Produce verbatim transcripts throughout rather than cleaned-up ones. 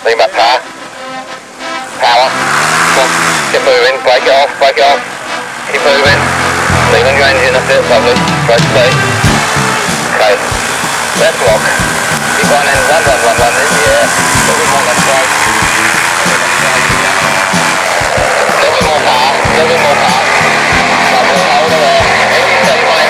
Lean back, power. Power. Come on, get moving, break it off, break it off. Keep moving. Lean on your engine, that's it, lovely. Great speed. Okay. Left lock. Keep on in, run, run, run, run in, yeah. A little bit more left side. A little bit more power, a little bit more power. Lovely, hold it there. Engine steady, mate.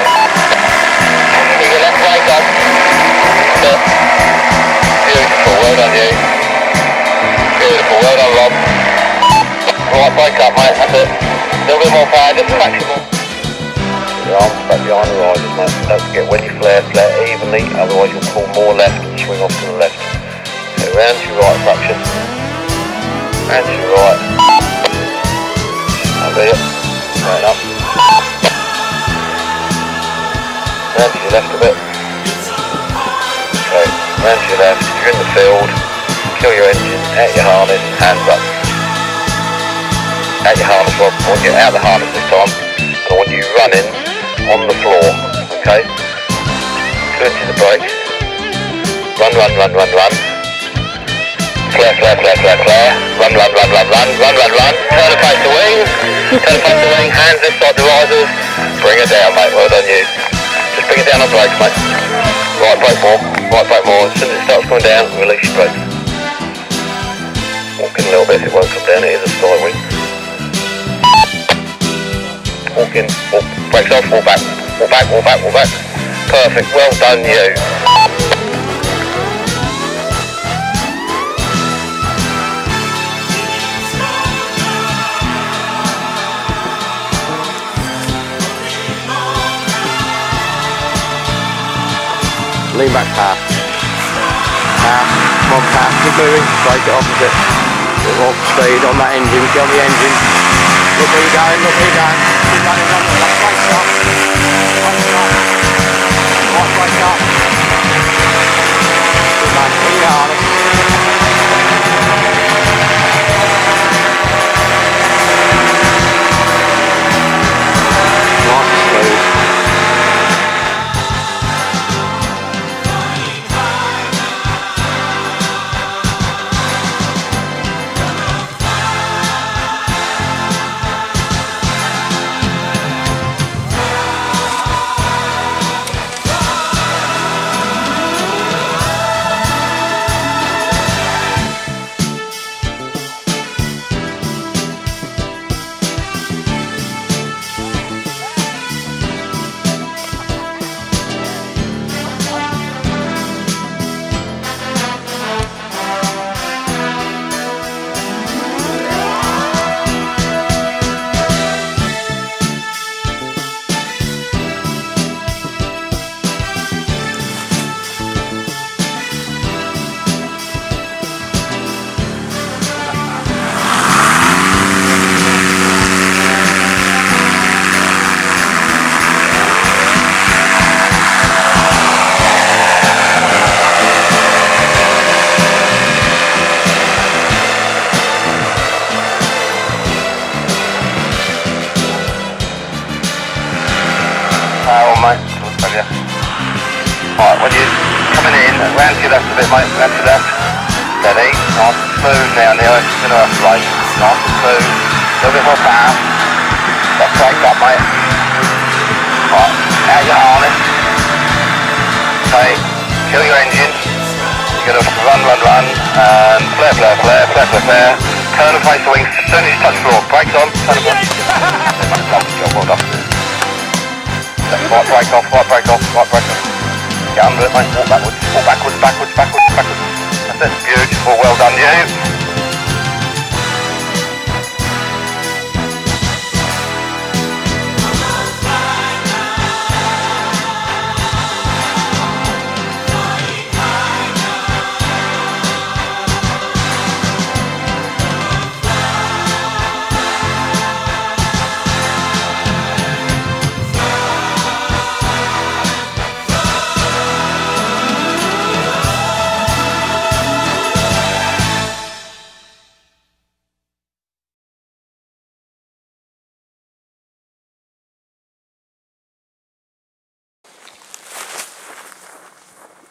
Keep your left brake on. That's it. Beautiful, well done you. Beautiful, well done Rob. Right, brake up mate, that's it. A little bit more power, just maximum. Your arms back behind the risers mate. Don't forget when you flare, flare evenly, otherwise you'll pull more left and swing off to the left. So round to your right fraction. Round to your right. Over here. Right up. Round to your left a bit. Okay, round to your left, you're in the field. Kill your engine, out your harness, hands up. Out your harness, Rob. I want you out of the harness this time. And I want you running on the floor, okay? Two into the brake. Run, run, run, run, run. Flare, flare, flare, flare, flare. Run, run, run, run, run, run, run, run. Turn the face to wing. Turn the face to wing. Hands inside the risers. Bring it down, mate. Well done, you. Just bring it down on brakes, mate. Right brake more. Right brake more. As soon as it starts coming down, release your brakes. Walk in a little bit if it won't come down. It is a side wing. Walk in, walk, brakes off, walk back, walk back, walk back, walk back. Perfect, well done you. Lean back, power. Power, come on power, keep moving, break it off a bit. Bit more speed on that engine, get on the engine. Look where you're going, look where you're going. Keep running, run, run, run, brake stop. Brake stop. Right, brake stop. Good man, in your harness. Nice and smooth. Right, when you're coming in, round to your left a bit mate, round to your left. Steady, nice and smooth now, Neil, it's going to flake. Nice and smooth, a little bit more power. Left brake up mate. Right, out your harness. Okay, kill your engine. You're going to run, run, run, and flare, flare, flare, flare, flare, flare. Turn and face the wings, as soon as you touch the floor, brakes on, turn the wings. Lovely job, well done. Right brake off, right brake off, right brake off. Get under it mate, walk backwards, walk backwards, backwards, backwards, backwards. That's it, beautiful, well done you.